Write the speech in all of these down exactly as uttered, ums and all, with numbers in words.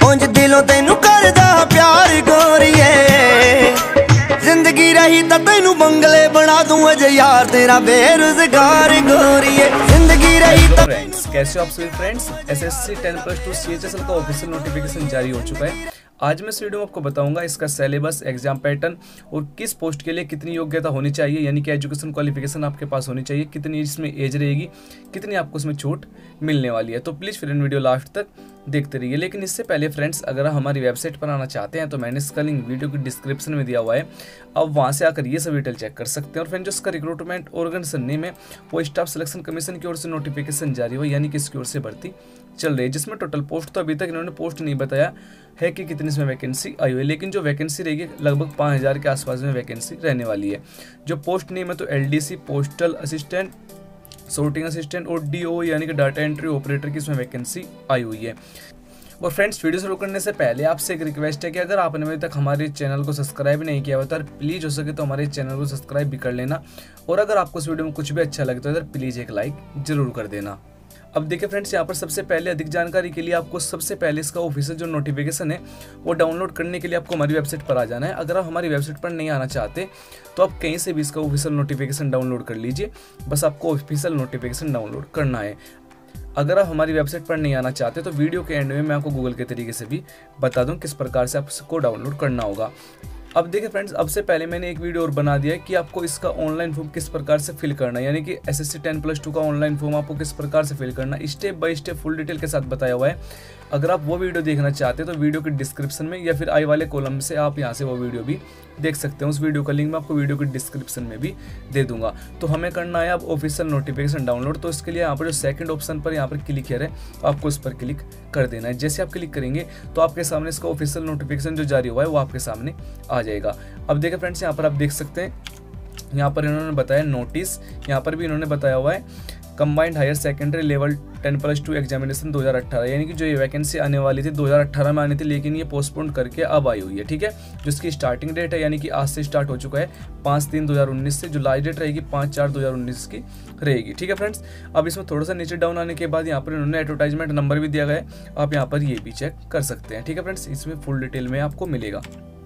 ਉਂਝ ਦਿਲੋਂ ਤੈਨੂੰ ਕਰਦਾ ਪਿਆਰ ਗੋਰੀਏ ਜ਼ਿੰਦਗੀ ਰਹੀ ਤਾਂ ਤੈਨੂੰ ਬੰਗਲੇ ਬਣਾ दूं अजे यार तेरा बेरोजगार गोरिए जिंदगी रही तो। फ्रेंड्स कैसे हो आप सभी friends. SSC ten plus two CHSL का ऑफिशियल नोटिफिकेशन जारी हो चुका है। आज मैं इस वीडियो में आपको बताऊंगा इसका सिलेबस, एग्जाम पैटर्न और किस पोस्ट के लिए कितनी योग्यता होनी चाहिए, यानी कि एजुकेशन क्वालिफिकेशन आपके पास होनी चाहिए, कितनी इसमें एज रहेगी, कितनी आपको इसमें छूट मिलने वाली है। तो प्लीज़ फिर इन वीडियो लास्ट तक देखते रहिए। लेकिन इससे पहले फ्रेंड्स, अगर आप हमारी वेबसाइट पर आना चाहते हैं तो मैंने इसका लिंक वीडियो की डिस्क्रिप्शन में दिया हुआ है, अब वहाँ से आकर ये सब डिटेल चेक कर सकते हैं। और फ्रेंड्स, जो इसका रिक्रूटमेंट ऑर्गेनाइजेशन नेम है वो स्टाफ सिलेक्शन कमीशन की ओर से नोटिफिकेशन जारी हुआ, यानी कि इसकी ओर से भर्ती चल रही है, जिसमें टोटल पोस्ट तो अभी तक इन्होंने पोस्ट नहीं बताया है कि कितनी इसमें वैकेंसी आई हुई है, लेकिन जो वैकेंसी रहेगी लगभग पाँच हज़ार के आसपास में वैकेंसी रहने वाली है। जो पोस्ट नेम है तो LDC, postal assistant, sorting assistant और डीओ यानी कि डाटा एंट्री ऑपरेटर की इसमें वैकेंसी आई हुई है। और फ्रेंड्स, वीडियो शुरू करने से पहले आपसे एक रिक्वेस्ट है कि अगर आपने अभी तक हमारे चैनल को सब्सक्राइब नहीं किया हुआ तो प्लीज़ हो सके तो हमारे चैनल को सब्सक्राइब भी कर लेना, और अगर आपको इस वीडियो में कुछ भी अच्छा लगे तो इधर प्लीज़ एक लाइक जरूर कर देना। अब देखिए फ्रेंड्स, यहाँ पर सबसे पहले अधिक जानकारी के लिए आपको सबसे पहले इसका ऑफिशियल जो नोटिफिकेशन है वो डाउनलोड करने के लिए आपको हमारी वेबसाइट पर आ जाना है। अगर आप हमारी वेबसाइट पर नहीं आना चाहते तो आप कहीं से भी इसका ऑफिशियल नोटिफिकेशन डाउनलोड कर लीजिए, बस आपको ऑफिशियल नोटिफिकेशन डाउनलोड करना है। अगर आप हमारी वेबसाइट पर नहीं आना चाहते तो वीडियो के एंड में मैं आपको गूगल के तरीके से भी बता दूं किस प्रकार से आपको डाउनलोड करना होगा। अब देखिए फ्रेंड्स, अब से पहले मैंने एक वीडियो और बना दिया है कि आपको इसका ऑनलाइन फॉर्म किस प्रकार से फिल करना है, यानी कि एसएससी टेन प्लस टू का ऑनलाइन फॉर्म आपको किस प्रकार से फिल करना है, step by step full detail के साथ बताया हुआ है। अगर आप वो वीडियो देखना चाहते हैं तो वीडियो के डिस्क्रिप्शन में या फिर आई वाले कॉलम से आप यहाँ से वो वीडियो भी देख सकते हैं। उस वीडियो का लिंक मैं आपको वीडियो के डिस्क्रिप्शन में भी दे दूंगा। तो हमें करना है अब ऑफिशियल नोटिफिकेशन डाउनलोड, तो इसके लिए यहाँ पर जो सेकंड ऑप्शन पर यहाँ पर क्लिक है आपको इस पर क्लिक कर देना है। जैसे आप क्लिक करेंगे तो आपके सामने इसका ऑफिशियल नोटिफिकेशन जो जारी हुआ है वो आपके सामने आ जाएगा। अब देखिए फ्रेंड्स, यहाँ पर आप देख सकते हैं, यहाँ पर इन्होंने बताया नोटिस, यहाँ पर भी इन्होंने बताया हुआ है combined higher secondary level ten plus two examination दो हज़ार अठारह, यानी कि जो ये वैकेंसी आने वाली थी दो हज़ार अठारह में आनी थी, लेकिन ये पोस्टपोन करके अब आई हुई है। ठीक है, जो इसकी स्टार्टिंग डेट है यानी कि आज से स्टार्ट हो चुका है पाँच तीन दो हज़ार उन्नीस से, जो लास्ट डेट रहेगी पाँच चार दो हज़ार उन्नीस की रहेगी। ठीक है फ्रेंड्स, अब इसमें थोड़ा सा नीचे डाउन आने के बाद यहाँ पर इन्होंने एडवर्टाइजमेंट नंबर भी दिया गया है, आप यहाँ पर ये भी चेक कर सकते हैं। ठीक है फ्रेंड्स, इसमें फुल डिटेल में आपको मिलेगा।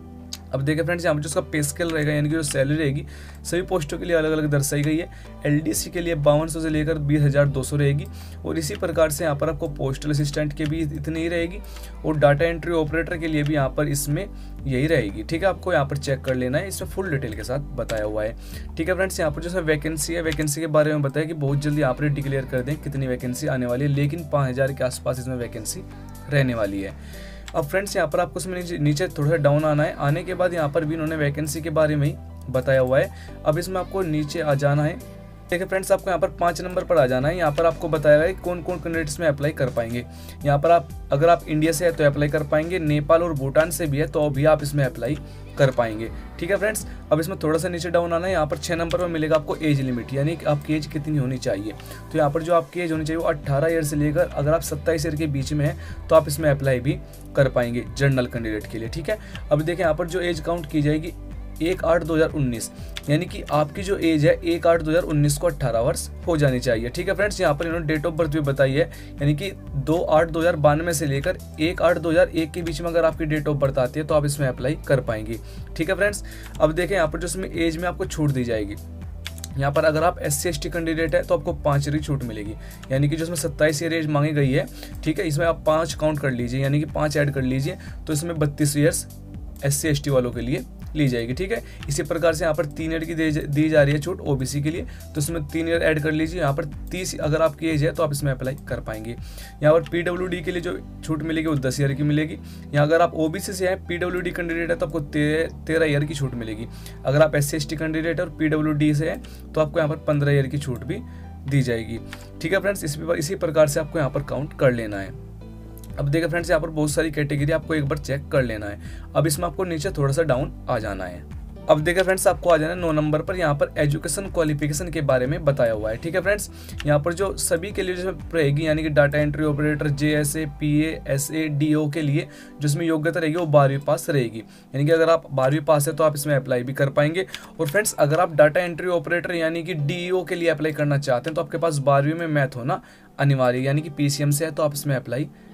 अब देखिए फ्रेंड्स, यहाँ पर जो उसका पे स्केल रहेगा यानी कि जो सैलरी रहेगी सभी पोस्टों के लिए अलग अलग दर्शाई गई है। एलडीसी के लिए बावन सौ से लेकर बीस हज़ार दो सौ रहेगी, और इसी प्रकार से यहाँ पर आपको पोस्टल असिस्टेंट के भी इतनी ही रहेगी, और डाटा एंट्री ऑपरेटर के लिए भी यहाँ पर इसमें यही रहेगी। ठीक है, आपको यहाँ पर चेक कर लेना है, इसमें फुल डिटेल के साथ बताया हुआ है। ठीक है फ्रेंड्स, यहाँ पर जो वैकेंसी है, वैकेंसी के बारे में बताया कि बहुत जल्दी यहाँ पर डिक्लेयर कर दें कितनी वैकेंसी आने वाली है, लेकिन पाँच हज़ार के आसपास इसमें वैकेंसी रहने वाली है। अब फ्रेंड्स, यहाँ पर आपको इसमें नीचे, नीचे थोड़ा सा डाउन आना है। आने के बाद यहाँ पर भी इन्होंने वैकेंसी के बारे में ही बताया हुआ है। अब इसमें आपको नीचे आ जाना है। देखिए फ्रेंड्स, आपको यहाँ पर पाँच नंबर पर आ जाना है। यहाँ पर आपको बताया गया है कौन कौन कैंडिडेट्स में अप्लाई कर पाएंगे। यहाँ पर आप अगर आप इंडिया से है तो अप्लाई कर पाएंगे, नेपाल और भूटान से भी है तो भी आप इसमें अप्लाई कर पाएंगे। ठीक है फ्रेंड्स, अब इसमें थोड़ा सा नीचे डाउन आना है। यहाँ पर छः नंबर पर मिलेगा आपको एज लिमिट, यानी कि आपकी एज कितनी होनी चाहिए। तो यहाँ पर जो आपकी एज होनी चाहिए वो अट्ठारह ईयर से लेकर अगर आप सत्ताईस ईयर के बीच में है तो आप इसमें अप्लाई भी कर पाएंगे जनरल कैंडिडेट के लिए। ठीक है, अब देखिए यहाँ पर जो एज काउंट की जाएगी एक आठ दो हज़ार उन्नीस, यानी कि आपकी जो एज है एक आठ दो हज़ार उन्नीस को अट्ठारह वर्ष हो जानी चाहिए। ठीक है फ्रेंड्स, यहाँ पर इन्होंने डेट ऑफ बर्थ भी बताई है, यानी कि दो आठ दो हज़ार बानवे से लेकर एक आठ दो हज़ार एक के बीच में अगर आपकी डेट ऑफ बर्थ आती है तो आप इसमें अप्लाई कर पाएंगे। ठीक है फ्रेंड्स, अब देखें यहाँ पर जो इसमें एज में आपको छूट दी जाएगी। यहाँ पर अगर आप S C S T candidate है तो आपको पाँच ईयर की छूट मिलेगी, यानी कि जो इसमें सत्ताईस ईयर एज मांगी गई है। ठीक है, इसमें आप पाँच काउंट कर लीजिए, यानी कि पाँच ऐड कर लीजिए, तो इसमें बत्तीस years S C S T वालों के लिए ली जाएगी। ठीक है, इसी प्रकार से यहाँ पर तीन ईयर की दी जा रही है छूट ओबीसी के लिए, तो इसमें तीन ईयर ऐड कर लीजिए। यहाँ पर तीस अगर आपकी एज है तो आप इसमें अप्लाई कर पाएंगे। यहाँ पर पीडब्ल्यूडी के लिए जो छूट मिलेगी वो दस ईयर की मिलेगी। यहाँ अगर आप ओबीसी से हैं, पीडब्ल्यूडी कैंडिडेट है तो आपको तेरह ईयर की छूट मिलेगी। अगर आप S C S T candidate है और पीडब्ल्यूडी से है तो आपको यहाँ पर पंद्रह ईयर की छूट भी दी जाएगी। ठीक है फ्रेंड्स, इस इसी प्रकार से आपको यहाँ पर काउंट कर लेना है। अब देखिए फ्रेंड्स, यहाँ पर बहुत सारी कैटेगरी आपको एक बार चेक कर लेना है। अब इसमें आपको नीचे थोड़ा सा डाउन आ जाना है। अब देखिए फ्रेंड्स, आपको आ जाना है नौ नंबर पर, यहाँ पर एजुकेशन क्वालिफिकेशन के बारे में बताया हुआ है। ठीक है फ्रेंड्स, यहाँ पर जो सभी के लिए जो रहेगी, यानी कि data entry operator, JSA, PA, SA, DO के लिए जो इसमें योग्यता रहेगी वो बारहवीं पास रहेगी, यानी कि अगर आप बारहवीं पास है तो आप इसमें अप्लाई भी कर पाएंगे। और फ्रेंड्स, अगर आप डाटा एंट्री ऑपरेटर यानी कि डीईओ के लिए अप्लाई करना चाहते हैं तो आपके पास बारहवीं में मैथ होना अनिवार्य, यानी कि पीसीएम से है तो आप इसमें अप्लाई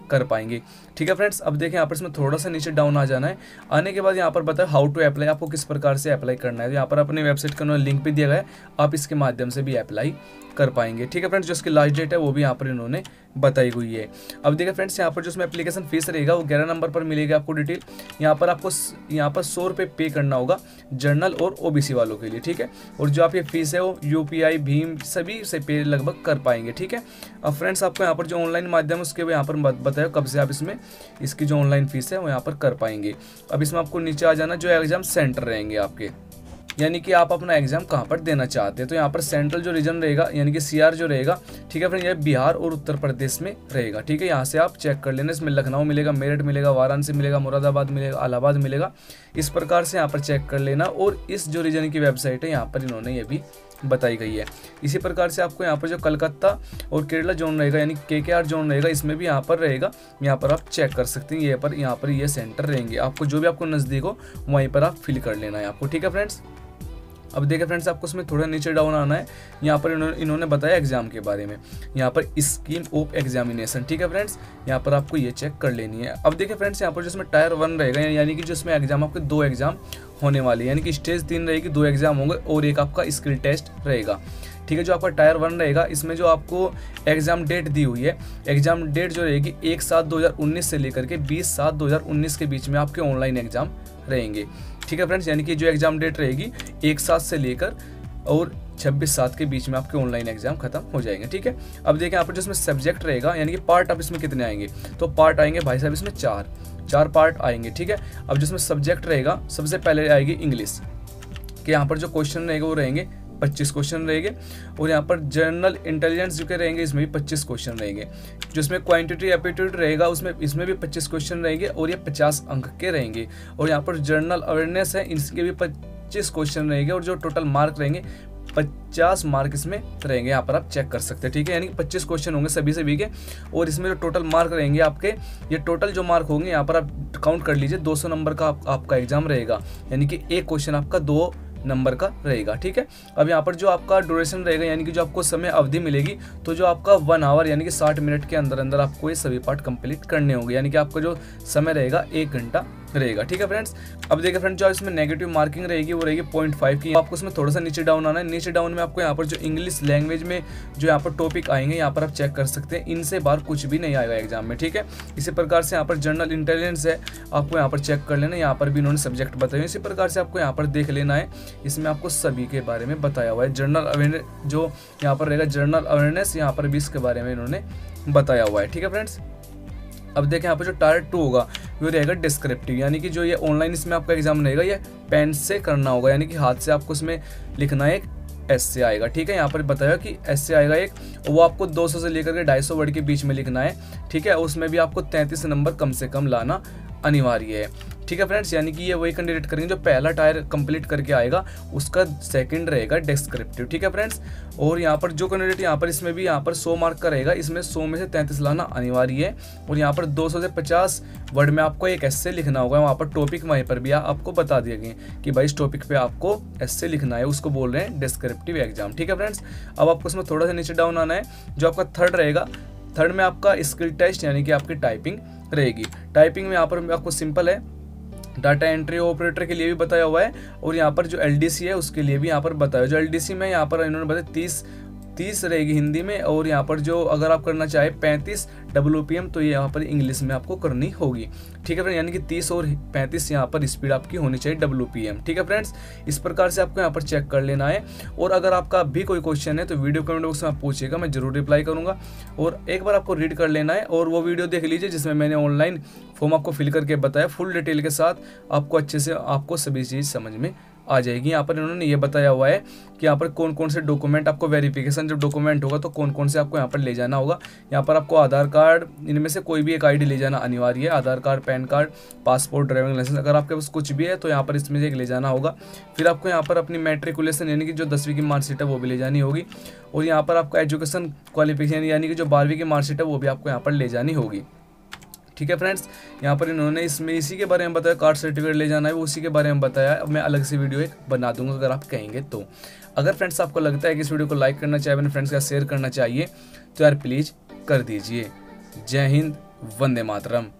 कर पाएंगे। ठीक है फ्रेंड्स, अब देखें यहाँ पर इसमें थोड़ा सा नीचे डाउन आ जाना है। आने के बाद यहाँ पर बताया हाउ टू अप्लाई, आपको किस प्रकार से अप्लाई करना है। तो यहाँ पर अपनी वेबसाइट का उन्होंने लिंक भी दिया गया है, आप इसके माध्यम से भी अप्लाई कर पाएंगे। ठीक है फ्रेंड्स, जो इसकी लास्ट डेट है वो भी यहाँ पर इन्होंने बताई हुई है। अब देखिए फ्रेंड्स, यहाँ पर जो इसमें एप्लीकेशन फीस रहेगा वो ग्यारह नंबर पर मिलेगा आपको डिटेल। यहाँ पर आपको यहाँ पर सौ रुपये पे करना होगा जनरल और ओबीसी वालों के लिए। ठीक है, और जो आपकी फीस है वो यूपीआई भीम सभी से पे लगभग कर पाएंगे। ठीक है, अब फ्रेंड्स आपको यहाँ पर जो ऑनलाइन माध्यम है उसके यहाँ पर बताया कब से आप इसमें इसकी जो ऑनलाइन फीस है वो यहाँ पर कर पाएंगे। अब इसमें आपको नीचे आ जाना, जो एग्जाम सेंटर रहेंगे आपके, यानी कि आप अपना एग्जाम कहाँ पर देना चाहते हैं। तो यहाँ पर सेंट्रल जो रीजन रहेगा यानी कि सीआर जो रहेगा, ठीक है फ्रेंड, ये बिहार और उत्तर प्रदेश में रहेगा। ठीक है, यहाँ से आप चेक कर लेना, इसमें लखनऊ मिलेगा, मेरठ मिलेगा, वाराणसी मिलेगा, मुरादाबाद मिलेगा, इलाहाबाद मिलेगा, इस प्रकार से यहाँ पर चेक कर लेना। और इस जो रीजन की वेबसाइट है यहाँ पर इन्होंने ये भी बताई गई है। इसी प्रकार से आपको यहाँ पर जो कलकत्ता और केरला जोन रहेगा यानी के के आर जोन रहेगा, इसमें भी यहाँ पर रहेगा, यहाँ पर आप चेक कर सकते हैं। ये पर यहाँ पर ये सेंटर रहेंगे, आपको जो भी आपको नज़दीक हो वहीं पर आप फिल कर लेना है आपको। ठीक है फ्रेंड्स, अब देखिए फ्रेंड्स, आपको उसमें थोड़ा नीचे डाउन आना है। यहाँ पर इन्होंने इन्होंने बताया एग्जाम के बारे में, यहाँ पर स्कीम ऑफ एग्जामिनेशन। ठीक है फ्रेंड्स, यहाँ पर आपको ये चेक कर लेनी है। अब देखिए फ्रेंड्स, यहाँ पर जिसमें टायर वन रहेगा यानी कि जिसमें एग्जाम आपके दो एग्जाम होने वाले, यानी कि स्टेज तीन रहेगी, दो एग्जाम होंगे और एक आपका स्किल टेस्ट रहेगा। ठीक है, जो आपका टायर वन रहेगा इसमें जो आपको एग्जाम डेट दी हुई है, एग्जाम डेट जो रहेगी एक सात दो हज़ार उन्नीस से लेकर के बीस सात दो हज़ार उन्नीस के बीच में आपके ऑनलाइन एग्जाम रहेंगे। ठीक है फ्रेंड्स, यानी कि जो एग्जाम डेट रहेगी एक सात से लेकर और छब्बीस सात के बीच में आपके ऑनलाइन एग्जाम खत्म हो जाएंगे। ठीक है, अब देखें यहाँ पर जो इसमें सब्जेक्ट रहेगा यानी कि पार्ट आप इसमें कितने आएंगे, तो पार्ट आएंगे भाई साहब इसमें चार चार पार्ट आएंगे। ठीक है, अब जिसमें सब्जेक्ट रहेगा सबसे पहले आएगी इंग्लिश के, यहाँ पर जो क्वेश्चन रहेंगे वो रहेंगे पच्चीस क्वेश्चन रहेंगे। और यहाँ पर जनरल इंटेलिजेंस जो के रहेंगे इसमें भी पच्चीस क्वेश्चन रहेंगे। जो इसमें क्वांटिटी एप्टीट्यूड रहेगा उसमें इसमें भी पच्चीस क्वेश्चन रहेंगे और ये पचास अंक के रहेंगे। और यहाँ पर जनरल अवेयरनेस है, इसके भी पच्चीस क्वेश्चन रहेंगे और जो टोटल मार्क रहेंगे पचास मार्क इसमें रहेंगे, यहाँ पर आप चेक कर सकते हैं। ठीक है, यानी कि पच्चीस क्वेश्चन होंगे सभी सभी के और इसमें जो टोटल मार्क रहेंगे आपके, ये टोटल जो मार्क होंगे यहाँ पर आप काउंट कर लीजिए, दो सौ नंबर का आप, आपका एग्जाम रहेगा, यानी कि एक क्वेश्चन आपका दो नंबर का रहेगा। ठीक है, अब यहाँ पर जो आपका ड्यूरेशन रहेगा यानी कि जो आपको समय अवधि मिलेगी, तो जो आपका वन आवर यानी कि साठ मिनट के अंदर अंदर आपको ये सभी पार्ट कंप्लीट करने होंगे, यानी कि आपका जो समय रहेगा एक घंटा रहेगा। ठीक है फ्रेंड्स, अब देखिए फ्रेंड्स, जो इसमें नेगेटिव मार्किंग रहेगी वो रहेगी पॉइंट फाइव की। आपको उसमें थोड़ा सा नीचे डाउन आना है। नीचे डाउन में आपको यहाँ पर जो इंग्लिश लैंग्वेज में जो यहाँ पर टॉपिक आएंगे यहाँ पर आप चेक कर सकते हैं, इनसे बाहर कुछ भी नहीं आएगा एग्जाम में। ठीक है, इसी प्रकार से यहाँ पर जनरल इंटेलिजेंस है, आपको यहाँ पर चेक कर लेना, यहाँ पर भी इन्होंने सब्जेक्ट बताए। इसी प्रकार से आपको यहाँ पर देख लेना है, इसमें आपको सभी के बारे में बताया हुआ है। जनरल अवेयरनेस जो यहाँ पर रहेगा, जनरल अवेयरनेस यहाँ पर भी इसके बारे में इन्होंने बताया हुआ है। ठीक है फ्रेंड्स, अब देखें यहाँ पर जो टायर टू होगा वो रहेगा डिस्क्रिप्टिव, यानी कि जो ये ऑनलाइन इसमें आपका एग्जाम रहेगा ये पेन से करना होगा, यानी कि हाथ से आपको इसमें लिखना है, एक एस्से आएगा। ठीक है, यहाँ पर बताया कि एस्से आएगा एक, वो आपको दो सौ से लेकर के ढाई सौ वर्ड के बीच में लिखना है। ठीक है, उसमें भी आपको तैंतीस नंबर कम से कम लाना अनिवार्य है। ठीक है फ्रेंड्स, यानी कि ये वही कैंडिडेट करेंगे जो पहला टायर कंप्लीट करके आएगा, उसका सेकंड रहेगा डिस्क्रिप्टिव। ठीक है फ्रेंड्स, और यहाँ पर जो कैंडिडेट यहाँ पर इसमें भी यहाँ पर सौ मार्क का रहेगा, इसमें सौ में से तैंतीस लाना अनिवार्य है। और यहाँ पर दो सौ से पचास वर्ड में आपको एक एस्से लिखना होगा, वहाँ पर टॉपिक वहीं पर भी आपको बता दिए गए कि भाई इस टॉपिक पे आपको एस्से लिखना है, उसको बोल रहे हैं डिस्क्रिप्टिव एग्जाम। ठीक है फ्रेंड्स, अब आपको इसमें थोड़ा सा नीचे डाउन आना है। जो आपका थर्ड रहेगा, थर्ड में आपका स्किल टेस्ट यानी कि आपकी टाइपिंग रहेगी। टाइपिंग में यहाँ पर आपको सिंपल है, डाटा एंट्री ऑपरेटर के लिए भी बताया हुआ है और यहाँ पर जो एलडीसी है उसके लिए भी यहाँ पर बताया। जो एलडीसी में यहाँ पर इन्होंने बताया तीस तीस रहेगी हिंदी में, और यहाँ पर जो अगर आप करना चाहे पैंतीस डब्ल्यूपीएम तो ये यहाँ पर इंग्लिश में आपको करनी होगी। ठीक है फ्रेंड, यानी कि तीस और पैंतीस यहाँ पर स्पीड आपकी होनी चाहिए डब्ल्यूपीएम। ठीक है फ्रेंड्स, इस प्रकार से आपको यहाँ पर चेक कर लेना है। और अगर आपका भी कोई क्वेश्चन है तो वीडियो कमेंट बॉक्स में आप पूछिएगा, मैं जरूर रिप्लाई करूँगा। और एक बार आपको रीड कर लेना है और वो वीडियो देख लीजिए जिसमें मैंने ऑनलाइन फॉर्म आपको फिल करके बताया फुल डिटेल के साथ, आपको अच्छे से आपको सभी चीज़ समझ में आ जाएगी। यहाँ पर इन्होंने ये बताया हुआ है कि यहाँ पर कौन कौन से डॉक्यूमेंट आपको वेरिफिकेशन जब डॉक्यूमेंट होगा तो कौन कौन से आपको यहाँ पर ले जाना होगा। यहाँ पर आपको आधार कार्ड, इनमें से कोई भी एक आईडी ले जाना अनिवार्य है। Aadhaar card, PAN card, passport, driving licence, अगर आपके पास कुछ भी है तो यहाँ पर इसमें से एक ले जाना होगा। फिर आपको यहाँ पर अपनी मैट्रिकुलेशन यानी कि जो दसवीं की मार्कशीट है वो भी ले जानी होगी। और यहाँ पर आपका एजुकेशन क्वालिफिकेशन यानी कि जो बारहवीं की मार्कशीट है वो भी आपको यहाँ पर ले जानी होगी। ठीक है फ्रेंड्स, यहाँ पर इन्होंने इसमें इसी के बारे में बताया, कार्ड सर्टिफिकेट ले जाना है वो उसी के बारे में बताया। अब मैं अलग से वीडियो एक बना दूंगा अगर आप कहेंगे तो। अगर फ्रेंड्स आपको लगता है कि इस वीडियो को लाइक करना चाहिए, अपने फ्रेंड्स का शेयर करना चाहिए तो यार प्लीज़ कर दीजिए। जय हिंद, वंदे मातरम।